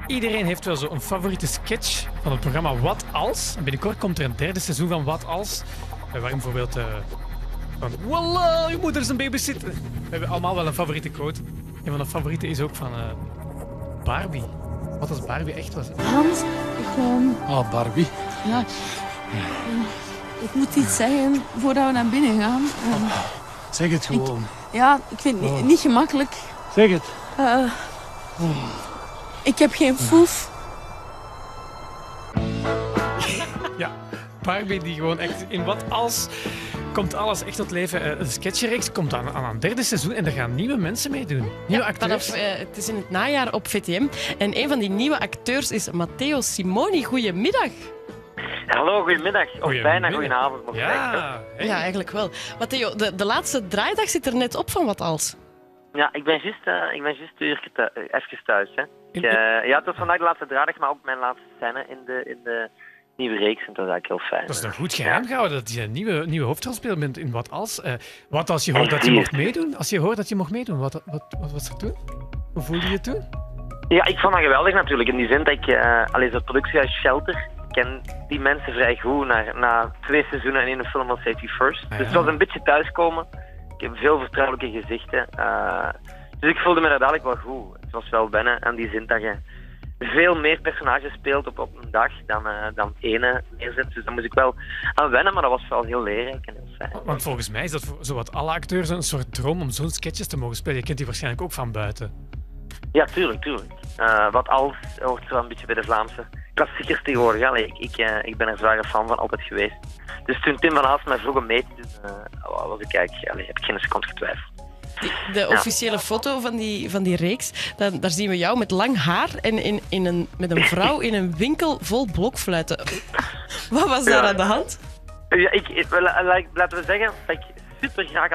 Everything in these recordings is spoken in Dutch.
Iedereen heeft wel zo'n favoriete sketch van het programma Wat Als. En binnenkort komt er een derde seizoen van Wat Als. Waarin bijvoorbeeld van Wallah, je moeder is een babysitter. We hebben allemaal wel een favoriete quote. Een van de favorieten is ook van Barbie. Wat als Barbie echt was. Hans, Ah, Barbie. ja, ik moet iets zeggen voordat we naar binnen gaan. Zeg het gewoon. Ja, ik vind het niet gemakkelijk. Zeg het. Ik heb geen foef. Ja, Barbie die gewoon echt in Wat Als komt alles echt tot leven. Een sketchreeks komt aan een derde seizoen en er gaan nieuwe mensen meedoen. Nieuwe acteurs. Het is in het najaar op VTM. En een van die nieuwe acteurs is Matteo Simoni. Goedemiddag. Hallo, goedemiddag. Of Goedemiddag. bijna goedenavond nog. Ja, hey. Ja, eigenlijk wel. Matteo, de laatste draaidag zit er net op van Wat Als. Ja, ik ben juist even thuis. Hè. Ja, het was vandaag de laatste draaidag, maar ook mijn laatste scène in de nieuwe reeks. En dat is eigenlijk heel fijn. Dat is nog goed geheim gehouden dat je een nieuwe hoofdrolspeler bent in Wat Als. Wat als je hoort dat je mocht meedoen? Als je hoort dat je mocht meedoen, wat was er toen? Hoe voelde je je toen? Ja, ik vond dat geweldig natuurlijk. In die zin dat ik, zo'n productiehuis Shelter, ken die mensen vrij goed na 2 seizoenen en in een film als Safety First. ja. Dus het was een beetje thuiskomen. Ik heb veel vertrouwelijke gezichten. Dus ik voelde me daar dadelijk wel goed. Het was wel wennen aan die zin dat je veel meer personages speelt op een dag dan ene neerzet. Dus daar moest ik wel aan wennen, maar dat was wel heel leerrijk en heel fijn. Want volgens mij is dat voor zowat alle acteurs een soort droom om zo'n sketches te mogen spelen. Je kent die waarschijnlijk ook van buiten. Ja, tuurlijk. Wat als hoort wel een beetje bij de Vlaamse klassiekers tegenwoordig. Allee, ik ben er zware fan van altijd geweest. Dus toen Tim van Haas mij vroeg om mee te doen, was ik eigenlijk, heb ik geen seconde getwijfeld. De officiële foto van die reeks, daar zien we jou met lang haar en met een vrouw in een winkel vol blokfluiten. Wat was daar aan de hand? Ja, laten we zeggen dat ik super graag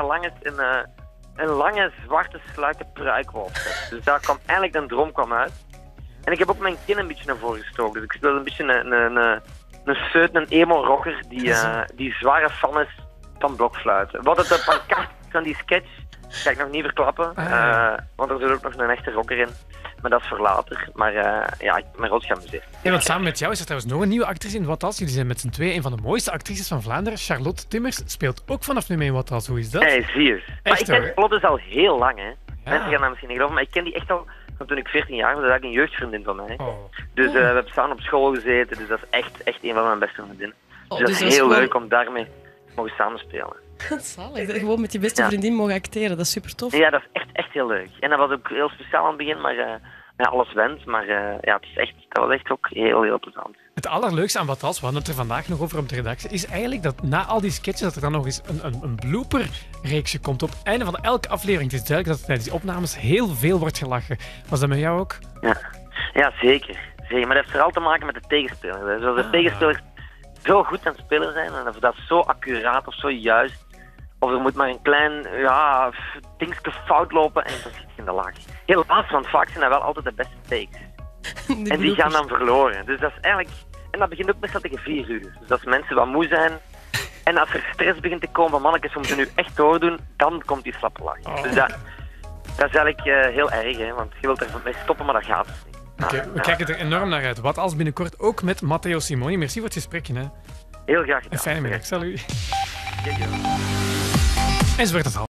een lange zwarte sluike pruik wou opzetten. Dus daar kwam eigenlijk een droom uit. En ik heb ook mijn kin een beetje naar voren gestoken. Dus ik speel een beetje een seut, een emo-rocker die zware fan is van blokfluiten. Wat het pancart van die sketch ga ik nog niet verklappen. Want er zit ook nog een echte rocker in. Maar dat is voor later. Maar ik ben rood geamuseerd. Ja, want samen met jou is er trouwens nog een nieuwe actrice in Wat Als. Jullie zijn met z'n tweeën een van de mooiste actrices van Vlaanderen. Charlotte Timmers speelt ook vanaf nu mee in Wat Als. Hoe is dat? Hey, zie je. Maar ik ken hoor. Charlotte dus al heel lang, hè. Ja. Mensen gaan dat misschien niet geloven, maar ik ken die echt al van toen ik 14 jaar was. Dat is eigenlijk een jeugdvriendin van mij. Oh. Dus we hebben samen op school gezeten. Dus dat is echt een van mijn beste vriendinnen. Dus dat dus is dat is heel gewoon- leuk om daarmee te mogen samenspelen. Zalig, dat je gewoon met je beste vriendin mogen acteren. Dat is super tof. Ja, dat is echt heel leuk. En dat was ook heel speciaal aan het begin, maar alles went. Maar dat was echt ook heel plezant. Het allerleukste aan Wat Als, we hadden het er vandaag nog over op de redactie, is eigenlijk dat na al die sketches dat er dan nog eens een blooper-reeksje komt. Op het einde van elke aflevering. Het is duidelijk dat er tijdens die opnames heel veel wordt gelachen. Was dat met jou ook? Ja, zeker. Maar dat heeft vooral te maken met de tegenspeler. Dus als de tegenspelers zo goed aan het spelen zijn en of dat zo accuraat of zo juist, of er moet maar een klein dingetje fout lopen en dan zit je in de lach. Helaas, want vaak zijn dat wel altijd de beste takes. En die gaan dan verloren. Dus dat is eigenlijk... En dat begint ook meestal tegen 4 uur. Dus als mensen wat moe zijn en als er stress begint te komen van mannetjes, we moeten nu echt doordoen, dan komt die slappe lach. Oh. Dus dat is eigenlijk heel erg, hè, want je wilt er mee stoppen, maar dat gaat dus niet. Oké, we kijken er enorm naar uit. Wat Als binnenkort ook met Matteo Simoni. Merci voor het gesprekje. Hè. Heel graag gedaan. Een fijne middag. Salut. Ja. En zo werd het al.